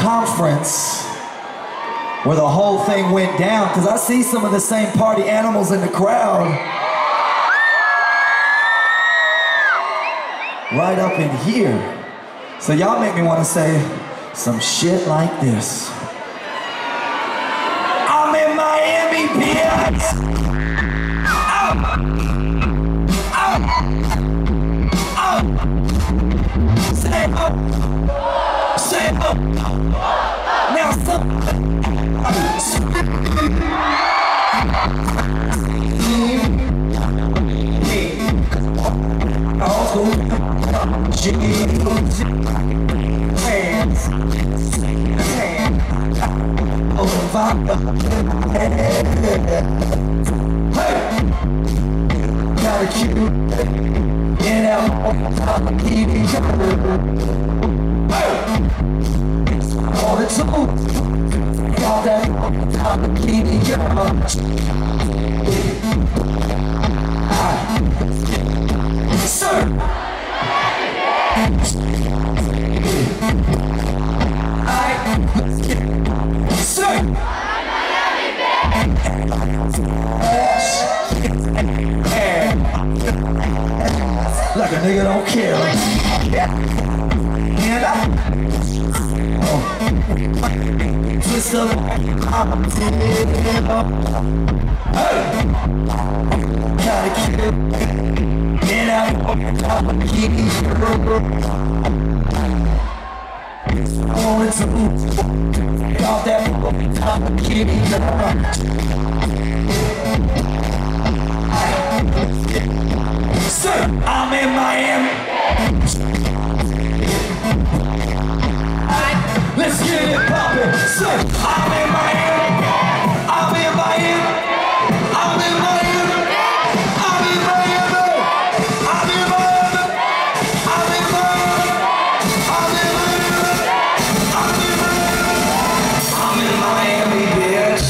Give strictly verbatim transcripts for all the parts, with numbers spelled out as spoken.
conference where the whole thing went down, because I see some of the same party animals in the crowd. Right up in here. So y'all make me want to say some shit like this. I'm in Miami, bitch! Oh! Oh! Oh! Say up! Say up! Now some... Hands, hands, over vodka. Hey, got a cute, get out on top of T V. Hey, all the tools, got that on top of T V. Sir. I, sir. Like a nigga don't care. And I, oh, twist up, hey, gotta keep it. Get out on top of the keys. All it's a move. Got that on top of the keys. Sir, I'm in Miami. Let's get it poppin'. Sir, I'm in Miami. I'm in Miami. I'm in Miami. I'm in Miami. I'm in Miami. I'm in Miami. I'm in Miami. I'm in Miami. I'm in Miami, bitch.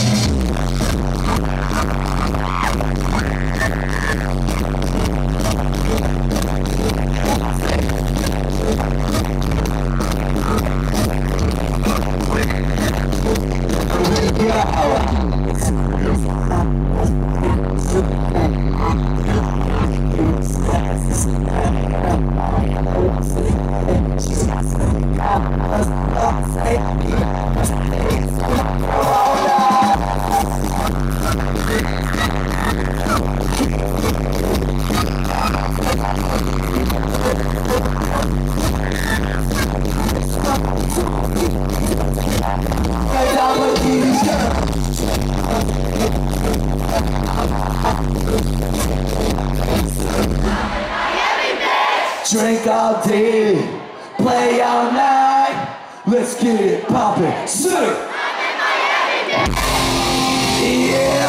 Drink all day, play all night. Let's get it poppin'. Sing. Yeah.